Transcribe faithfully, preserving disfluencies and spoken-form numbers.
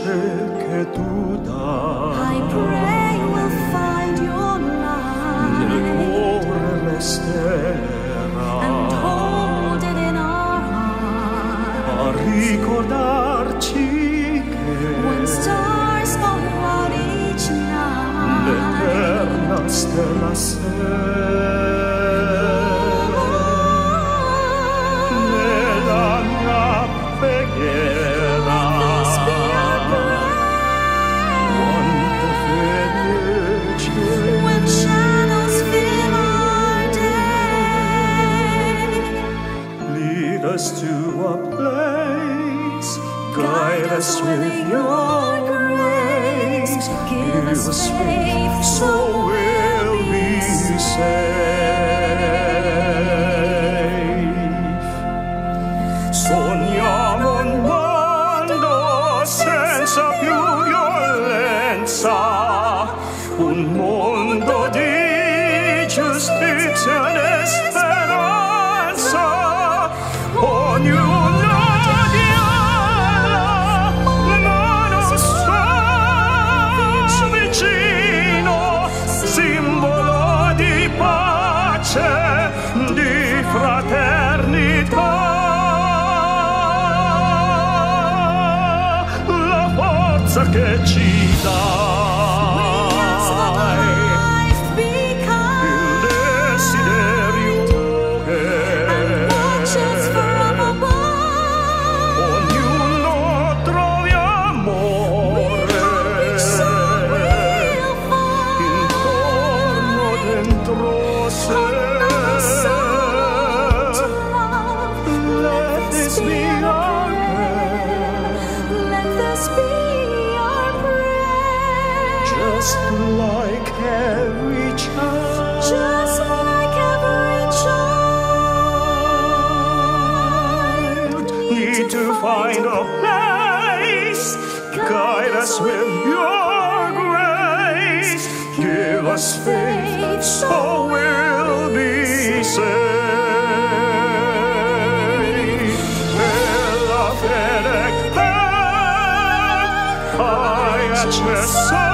che tu dai. I pray we'll find your light. Nel cuore resterà. And hold it in our heart. A ricordarci che when stars fall out each night. L'eterna stella sei. To a place, guide us with your grace, give us faith, so we'll be safe. Sogniamo un mondo senza più violenza, un mondo di giustizia e speranza. Ognuno dia la nostra vicino, simbolo di pace, di fraternità. La forza che ci dà. Just like every child, just like every child, need to find a place. Guide us with your grace. Give us faith, so we'll be safe. E la fede che hai accesso.